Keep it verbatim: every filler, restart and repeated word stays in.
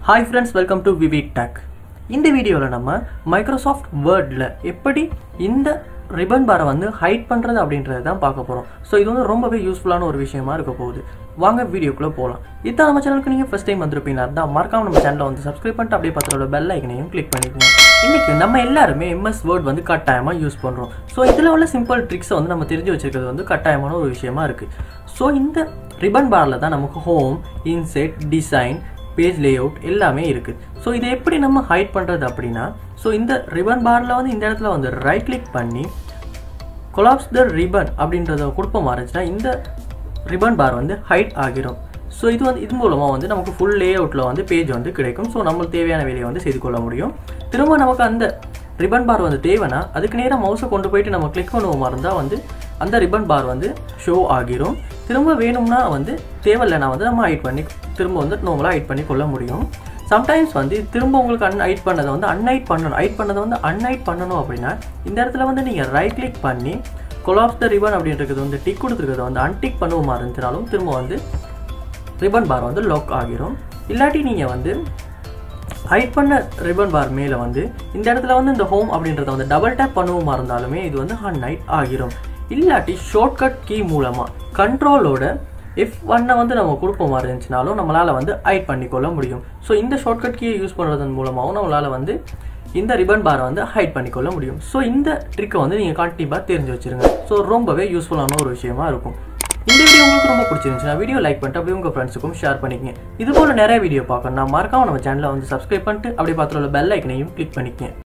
Hi friends, welcome to Vivek Tech. In this video, we will Microsoft Word எப்படி இந்த ribbon bar வந்து height பண்றது அப்படின்றத தான் பார்க்க போறோம். சோ இது வந்து ரொம்பவே யூஸ்ஃபுல்லான ஒரு விஷயமா இருக்க போகுது. வாங்க வீடியோக்குள்ள போலாம். இத நம்ம சேனலுக்கு நீங்க ஃபர்ஸ்ட் டைம் வந்திருப்பீங்கன்னா மறக்காம நம்ம சேனலை வந்து Subscribe பண்ணிட்டு அப்படியே பக்கத்துல பெல் ஐகானையும் கிளிக் பண்ணிக்கங்க. இன்னைக்கு நம்ம எல்லாரும் M S Word வந்து கட்டாயமா யூஸ் பண்றோம். சோ இதுல உள்ள சிம்பிள் ட்ரிக்ஸ் வந்து நம்ம தெரிஞ்சு வச்சிருக்கிறது வந்து கட்டாயமான ஒரு விஷயமா இருக்கு. சோ இந்த ribbon barல தான் நமக்கு home, insert, design, page layout எல்லாமே இருக்கு. சோ இதை எப்படி நம்ம ஹைட் பண்றது அப்படினா சோ இந்த ribbon barல வந்து இந்த இடத்துல வந்து ரைட் கிளிக் பண்ணி collapse the ribbon அப்படின்றத கொடுப்போம் ஆரம்பிச்சா இந்த ribbon bar வந்து ஹைட் ஆகிரும். சோ இது வந்து இது மூலமா வந்து நமக்கு full layoutல வந்து பேஜ் வந்து கிடைக்கும். சோ நமக்கு தேவையான வேலையை வந்து செய்து கொள்ள முடியும். திரும்ப நமக்கு அந்த ribbon bar வந்து தேவைனா அதுக்கு நேரா மவுஸை கொண்டு போயிட்டு நம்ம கிளிக் பண்ணுவோமா இருந்தா வந்து அந்த ribbon bar வந்து ஷோ ஆகிரும். திரும்ப வேணும்னா வந்து தேவையில்லைனா வந்து நம்ம ஹைட் பண்ணி திரும்ப வந்து நார்மலா ஹைட் பண்ணி கொள்ள முடியும். சம்டைம்ஸ் வந்து திரும்ப உங்களுக்கு அன் ஹைட் பண்ணதை வந்து அன்ஹைட் பண்ணணும் ஹைட் பண்ணதை வந்து அன்ஹைட் பண்ணணும் அப்படின்னா இந்த இடத்துல வந்து நீங்கள் ரைட் கிளிக் பண்ணி collapse the ribbon அப்படின்றது வந்து டிக் கொடுத்துருக்கிறத வந்து அன்டிக் பண்ணுவோமா இருந்துச்சுனாலும் திரும்ப வந்து ribbon bar வந்து லாக் ஆகிரும். இல்லாட்டி நீங்கள் வந்து ஹைட் பண்ண ribbon bar மேலே வந்து இந்த இடத்துல வந்து இந்த ஹோம் அப்படின்றத வந்து டபுள் டேப் பண்ணுவோமா இருந்தாலுமே இது வந்து அன்ஹைட் ஆகிரும். இல்லாட்டி ஷார்ட்கட் கீ மூலமாக கண்ட்ரோலோட F one வந்து நம்ம கொடுப்போமா இருந்துச்சுனாலும் நம்மளால வந்து ஹைட் பண்ணிக்கொள்ள முடியும். ஸோ இந்த ஷார்ட்கட் கீயை யூஸ் பண்ணுறதன் மூலமாகவும் நம்மளால வந்து இந்த ribbon bar வந்து ஹைட் பண்ணிக்கொள்ள முடியும். ஸோ இந்த ட்ரிக்கை வந்து நீங்கள் கண்டிப்பாக தெரிஞ்சு வச்சிருங்க. ஸோ ரொம்பவே யூஸ்ஃபுல்லான ஒரு விஷயமா இருக்கும். இந்த வீடியோ உங்களுக்கு ரொம்ப பிடிச்சிருந்துச்சுன்னா வீடியோ லைக் பண்ணிட்டு அப்படியே உங்கள் ஃப்ரெண்ட்ஸுக்கும் ஷேர் பண்ணிக்கங்க. இது போல நிறைய வீடியோ பார்க்கணும் நான் மறக்காம நம்ம சேனலை வந்து சப்ஸ்கிரைப் பண்ணிட்டு அப்படியே பார்த்துள்ள பெல் ஐக்கனையும் கிளிக் பண்ணிக்கங்க.